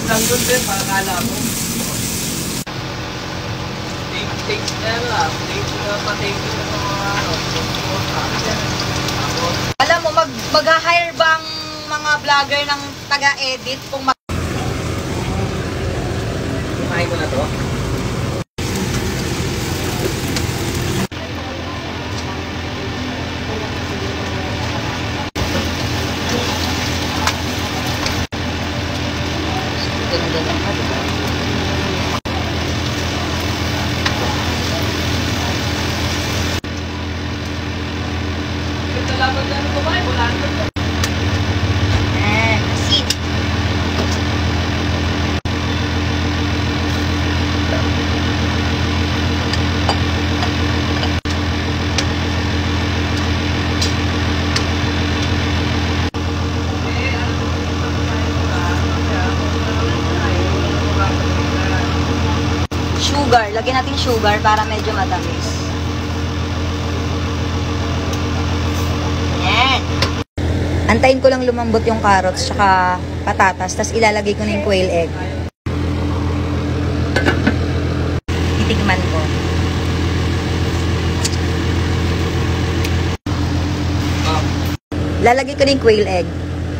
lang yun din, pakakala mo. Take na mga alam mo, mag-hire bang mga vlogger ng taga-edit kung kumain ko na to? sugar. Lagyan natin sugar para medyo matamis. Yan. Antayin ko lang lumambot yung carrots tsaka patatas. Tapos ilalagay ko na yung quail egg. Titikman ko. Lalagay ko na yung quail egg.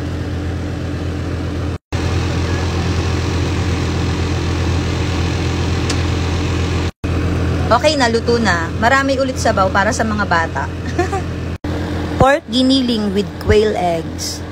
Okay na, luto na. Marami ulit sabaw para sa mga bata. Pork giniling with quail eggs.